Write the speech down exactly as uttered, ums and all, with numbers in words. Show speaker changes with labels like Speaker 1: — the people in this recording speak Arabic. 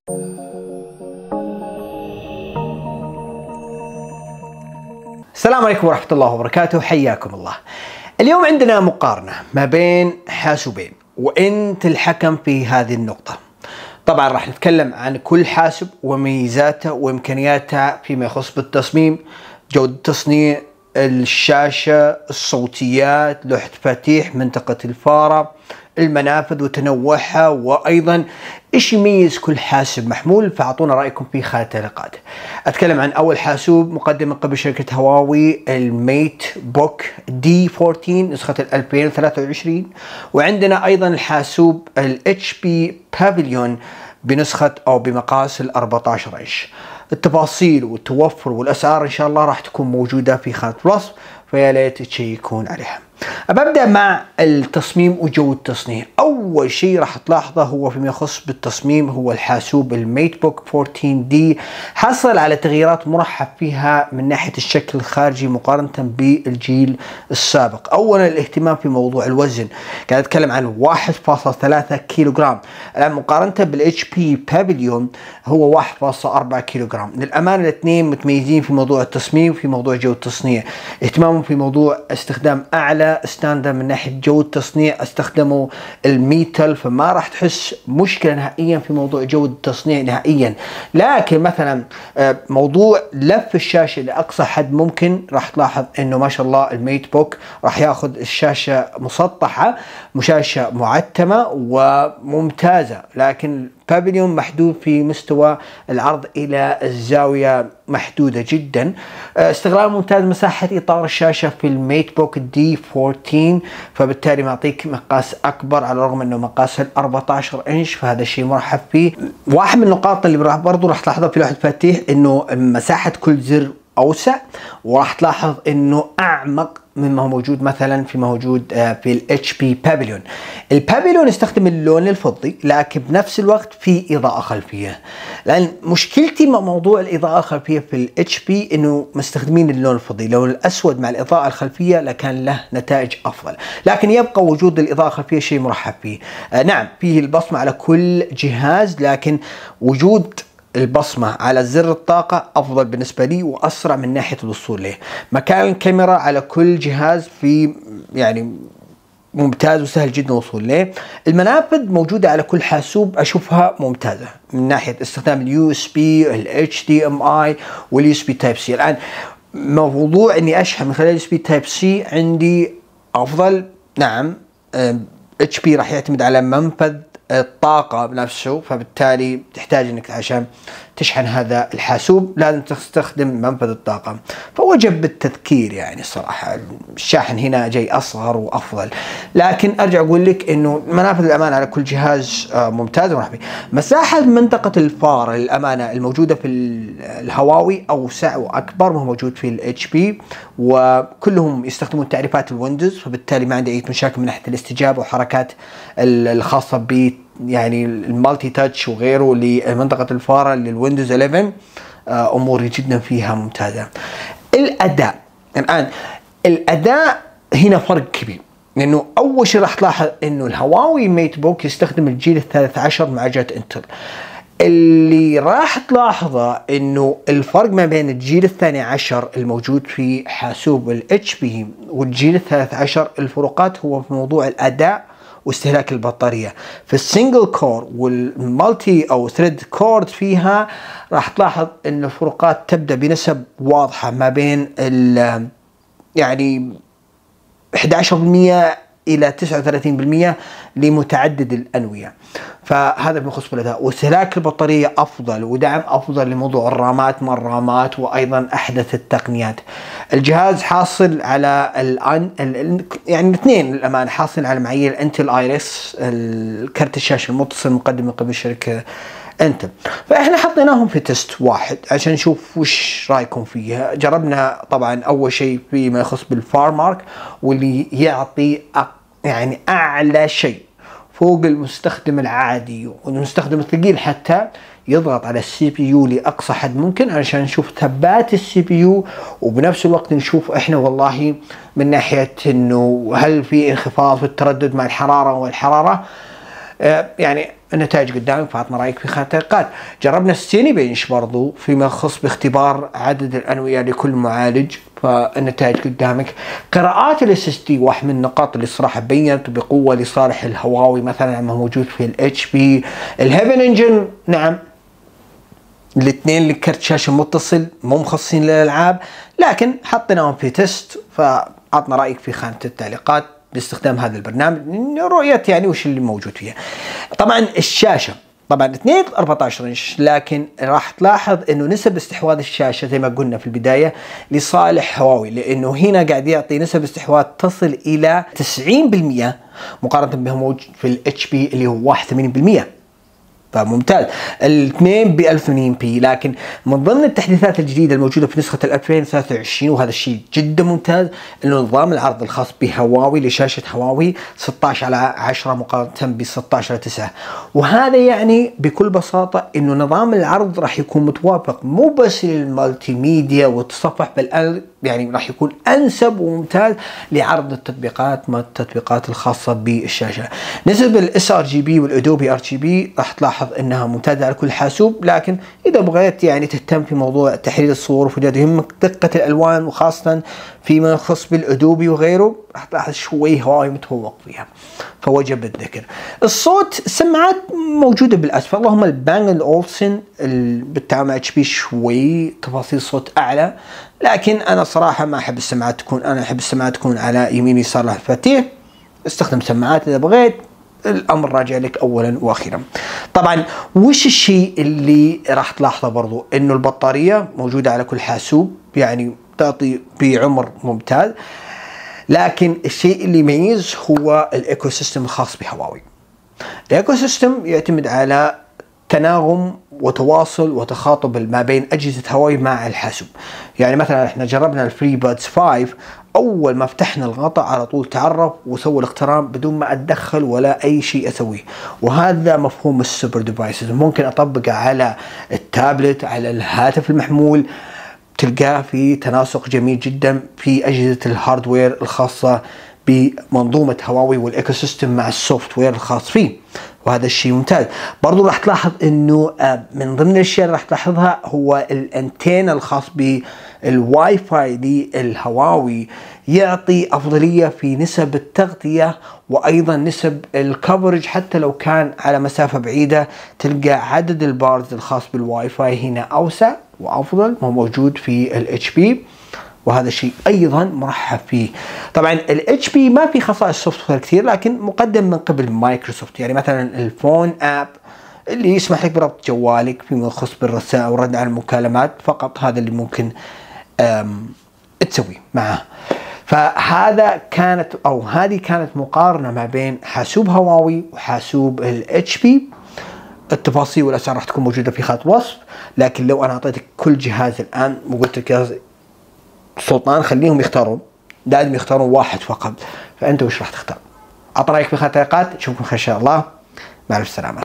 Speaker 1: السلام عليكم ورحمة الله وبركاته، حياكم الله. اليوم عندنا مقارنة ما بين حاسوبين وانت الحكم في هذه النقطة. طبعا راح نتكلم عن كل حاسب وميزاته وامكانياته فيما يخص بالتصميم، جودة التصنيع، الشاشة، الصوتيات، لوحة مفاتيح، منطقة الفارة، المنافذ وتنوعها، وايضا ايش يميز كل حاسب محمول. فاعطونا رايكم في خانه التعليقات. اتكلم عن اول حاسوب مقدم من قبل شركه هواوي، الميت بوك دي أربعة عشر نسخه ألفين وثلاثة وعشرين، وعندنا ايضا الحاسوب الاتش بي بافيليون بنسخه او بمقاس ال أربعة عشر انش. التفاصيل والتوفر والاسعار ان شاء الله راح تكون موجوده في خانه الوصف، فيا ليت تشيكون عليها. أبدأ مع التصميم وجودة التصنيع. أول شيء راح تلاحظه هو فيما يخص بالتصميم هو الحاسوب الميت بوك أربعة عشر دي حصل على تغييرات مرحب فيها من ناحية الشكل الخارجي مقارنة بالجيل السابق. أولا الاهتمام في موضوع الوزن، قاعد أتكلم عن واحد فاصلة ثلاثة كيلوغرام، الآن مقارنة بالاتش بي بافيليون هو واحد فاصلة أربعة كيلوغرام. للأمانة الاثنين متميزين في موضوع التصميم وفي موضوع جودة التصنيع. اهتمامهم في موضوع استخدام أعلى ستاندر من ناحيه جوده التصنيع، استخدموا الميتال، فما راح تحس مشكله نهائيا في موضوع جوده التصنيع نهائيا. لكن مثلا موضوع لف الشاشه لاقصى حد ممكن، راح تلاحظ انه ما شاء الله الميت بوك راح ياخذ الشاشه مسطحه، شاشه معتمه وممتازه، لكن بافيليون محدود في مستوى العرض الى الزاويه محدوده جدا. استغلال ممتاز مساحه اطار الشاشه في الميت بوك دي أربعة عشر، فبالتالي معطيك مقاس اكبر على الرغم انه مقاس ال أربعة عشر انش، فهذا الشيء مرحب فيه. واحد من النقاط اللي برضو راح تلاحظها في لوحه المفاتيح انه مساحه كل زر اوسع، وراح تلاحظ انه اعمق مما هو موجود مثلا في موجود في الاتش بي بافيليون. البافيليون يستخدم اللون الفضي لكن بنفس الوقت في اضاءه خلفيه، لان مشكلتي مع موضوع الاضاءه الخلفيه في الاتش بي انه مستخدمين اللون الفضي، لو الاسود مع الاضاءه الخلفيه لكان له نتائج افضل، لكن يبقى وجود الاضاءه الخلفيه شيء مرحب فيه. آه نعم فيه البصمه على كل جهاز، لكن وجود البصمة على زر الطاقة أفضل بالنسبة لي وأسرع من ناحية الوصول له. مكان الكاميرا على كل جهاز في يعني ممتاز وسهل جدا الوصول له. المنافذ موجودة على كل حاسوب أشوفها ممتازة من ناحية استخدام اليو اس بي، الاتش دي ام اي واليو اس بي تايب سي. الآن موضوع إني أشحن من خلال اليو اس بي تايب سي عندي أفضل. نعم اتش بي راح يعتمد على منفذ الطاقة بنفسه، فبالتالي تحتاج انك عشان تشحن هذا الحاسوب لازم تستخدم منفذ الطاقة، فوجب بالتذكير يعني الصراحة الشاحن هنا جاي اصغر وافضل. لكن ارجع اقول لك انه منافذ الامان على كل جهاز ممتازة ومرحبا. مساحة منطقة الفار للامانة الموجودة في الهواوي اوسع واكبر ما هو موجود في الاتش بي، وكلهم يستخدمون تعريفات الويندوز، فبالتالي ما عندي اي مشاكل من ناحية الاستجابة وحركات الخاصة ب يعني المالتي تاتش وغيره لمنطقة الفارة للويندوز إحدى عشر. اموري جدا فيها ممتازة. الاداء الان الاداء هنا فرق كبير، لانه اول شيء راح تلاحظ انه الهواوي ميت بوك يستخدم الجيل الثالث عشر مع معالجات انتل. اللي راح تلاحظه انه الفرق ما بين الجيل الثاني عشر الموجود في حاسوب الاتش بي والجيل الثالث عشر، الفروقات هو في موضوع الاداء واستهلاك البطارية. في السنجل كور والمالتي او ثريد كورد فيها راح تلاحظ ان الفروقات تبدأ بنسب واضحة ما بين ال يعني أحد عشر بالمئة الى تسعة وثلاثين بالمئة لمتعدد الانوية، فهذا بخصوص الاداء. واستهلاك البطارية افضل ودعم افضل لموضوع الرامات مع الرامات وايضا احدث التقنيات. الجهاز حاصل على الان ال يعني الاثنين للامانه حاصل على معايير انتل ايريس، الكرت الشاشه المتصل مقدم من قبل شركه انتل. فاحنا حطيناهم في تيست واحد عشان نشوف وش رايكم فيها. جربنا طبعا اول شيء فيما يخص بالفار مارك، واللي يعطي يعني اعلى شيء فوق المستخدم العادي والمستخدم الثقيل، حتى يضغط على السي بي يو لاقصى حد ممكن عشان نشوف ثبات السي بي يو، وبنفس الوقت نشوف احنا والله من ناحيه انه هل في انخفاض في التردد مع الحراره والحراره. آه يعني النتائج قدامك، فعطنا رايك في خانة التعليقات. جربنا السيني بنش برضو فيما يخص باختبار عدد الانويه لكل معالج، فالنتائج قدامك. قراءات الاس اس دي واحد من النقاط اللي صراحه بينت بقوه لصالح الهواوي مثلا عما موجود في الاتش بي. الهيفن انجن نعم الاثنين لكرت شاشه متصل مو مخصصين للالعاب، لكن حطيناهم في تيست، فعطنا رايك في خانه التعليقات باستخدام هذا البرنامج، رؤية يعني وش اللي موجود فيها. طبعا الشاشة طبعا اثنين أربعة عشر انش، لكن راح تلاحظ انه نسب استحواذ الشاشة زي ما قلنا في البداية لصالح هواوي، لانه هنا قاعد يعطي نسب استحواذ تصل الى تسعين بالمئة مقارنة بما موجود في الاتش بي اللي هو واحد وثمانين بالمئة، فممتاز. الاثنين ب ألف وثمانين بي، لكن من ضمن التحديثات الجديده الموجوده في نسخه ألفين وثلاثة وعشرين وهذا الشيء جدا ممتاز، انه نظام العرض الخاص بهواوي لشاشه هواوي ستة عشر على عشرة مقارنه ب ستة عشر على تسعة، وهذا يعني بكل بساطه انه نظام العرض راح يكون متوافق مو بس للمالتي ميديا والتصفح، بل يعني راح يكون انسب وممتاز لعرض التطبيقات ما التطبيقات الخاصه بالشاشه. نسب الاس ار جي بي والادوبي ار جي بي راح تلاحظ انها ممتازه على كل حاسوب، لكن اذا بغيت يعني تهتم في موضوع تحليل الصور وفيديوهات يهمك دقه الالوان وخاصه فيما يخص بالادوبي وغيره، راح تلاحظ شوي هواوي متفوق فيها، فوجب الذكر. الصوت السماعات موجوده بالاسفل، اللهم البانج اولسن بالتعامل مع اتش بي شوي تفاصيل صوت اعلى، لكن انا صراحه ما احب السماعات تكون انا احب السماعات تكون على يمين يسار المفاتيح. استخدم سماعات اذا بغيت، الامر راجع لك اولا واخيرا. طبعا وش الشيء اللي راح تلاحظه برضو، انه البطاريه موجوده على كل حاسوب، يعني تعطي بعمر ممتاز، لكن الشيء اللي يميز هو الايكو سيستم الخاص بهواوي. الايكو سيستم يعتمد على تناغم وتواصل وتخاطب ما بين اجهزه هواوي مع الحاسوب. يعني مثلا احنا جربنا الفري بادز خمسة، اول ما فتحنا الغطاء على طول تعرف وسوى الاقتران بدون ما اتدخل ولا اي شيء اسويه، وهذا مفهوم السوبر ديفايسز. ممكن اطبقه على التابلت، على الهاتف المحمول، تلقاه في تناسق جميل جدا في اجهزه الهاردوير الخاصه بمنظومه هواوي والايكو سيستم مع السوفت وير الخاص فيه، وهذا الشيء ممتاز. برضو راح تلاحظ انه من ضمن الاشياء اللي راح تلاحظها هو الانتينا الخاص بالواي فاي للهواوي، يعطي افضليه في نسب التغطيه وايضا نسب الكفرج، حتى لو كان على مسافه بعيده تلقى عدد البارز الخاص بالواي فاي هنا اوسع وافضل ما موجود في الاتش بي، وهذا الشيء ايضا مرحب فيه. طبعا الاتش بي ما في خصائص سوفت وير كثير، لكن مقدم من قبل مايكروسوفت، يعني مثلا الفون اب اللي يسمح لك بربط جوالك فيما يخص بالرسائل والرد على المكالمات، فقط هذا اللي ممكن تسويه معه. فهذا كانت او هذه كانت مقارنه ما بين حاسوب هواوي وحاسوب الاتش بي. التفاصيل والاسعار راح تكون موجوده في خط وصف، لكن لو انا اعطيتك كل جهاز الان وقلت لك يا سلطان خليهم يختارون، لازم يختارون واحد فقط، فانت وش راح تختار؟ اعط رايك في التعليقات، نشوفكم ان شاء الله، مع السلامه.